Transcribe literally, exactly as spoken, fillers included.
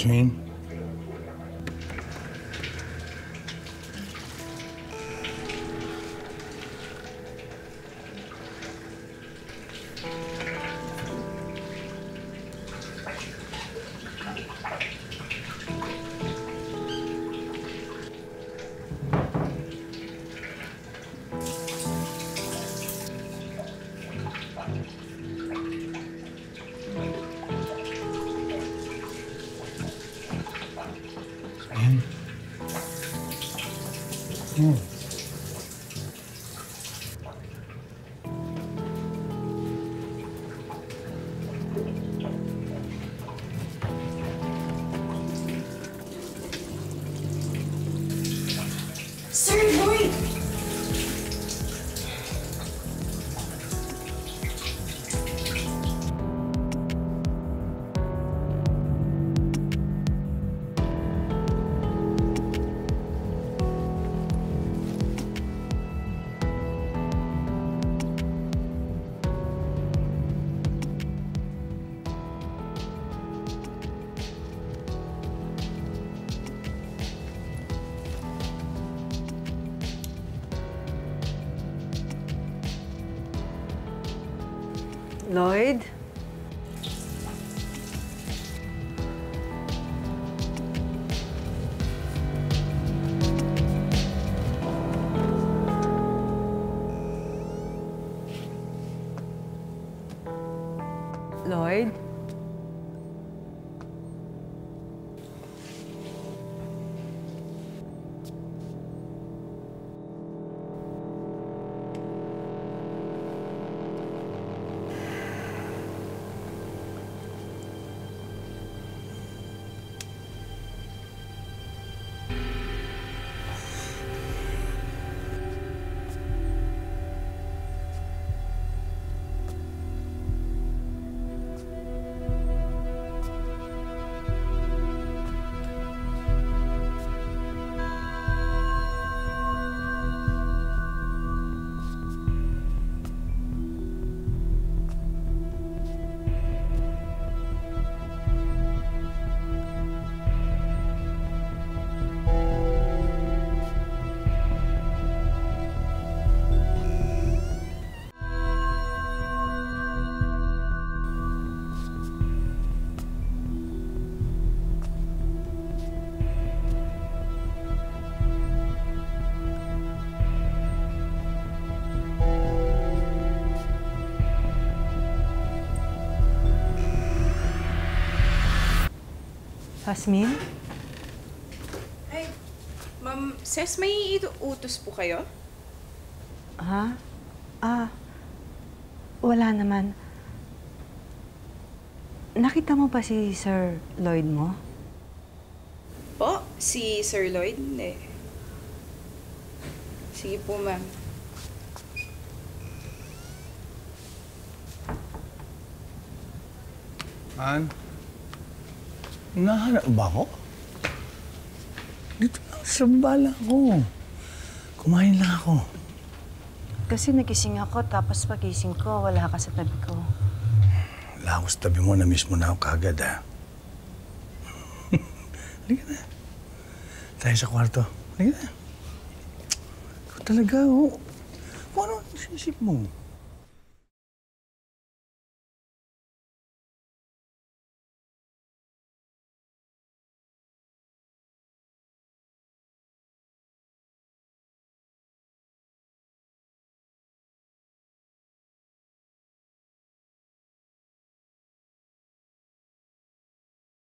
Jasmin? Hmm. Sir Lloyd! Lloyd? Lloyd? Jasmin? Ay, Ma'am, Ses, may utos po kayo? Ha? Ah, wala naman. Nakita mo ba si Sir Lloyd mo? Po? Si Sir Lloyd? Hindi. Sige po, ma'am. An? Nahanap ba ako? Dito lang sa bala ko. Kumain lang ako. Kasi nagising ako, tapos pagising ko, wala ka sa tabi ko. Wala ako sa tabi mo, na-miss mo na ako kagad, ha? Halika na. Tayo sa kwarto. Halika na. Ikaw talaga, oh. Kung ano ang sisip mo?